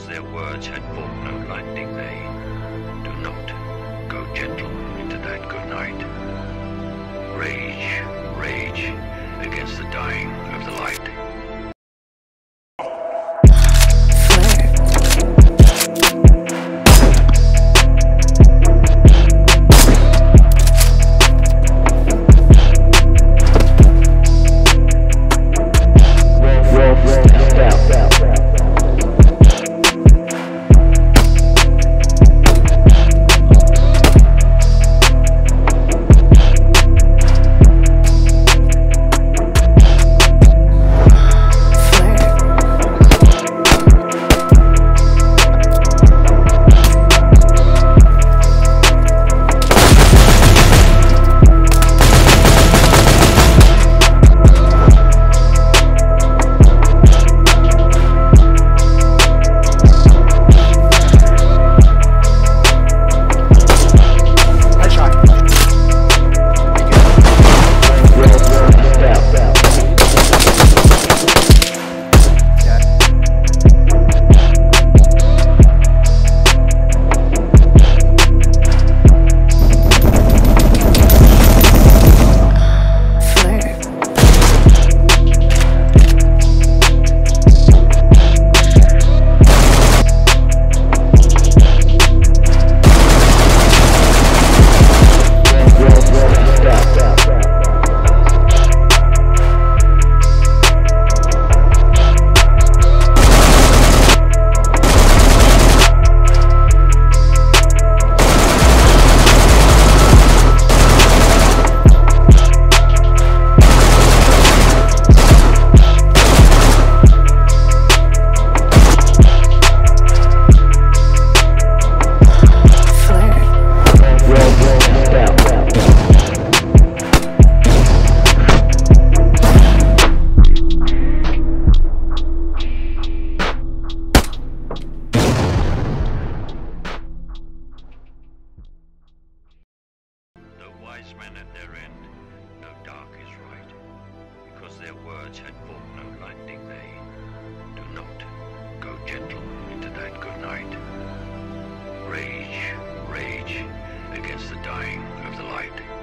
their words had fought no lightning, they do not go gentle into that good night. Rage, rage against the dying of the light. Wise men at their end, no dark is right, because their words had fought no lightning, they do not go gentle into that good night. Rage, rage against the dying of the light.